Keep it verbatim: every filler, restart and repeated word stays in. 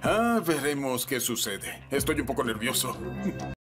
Ah, veremos qué sucede. Estoy un poco nervioso.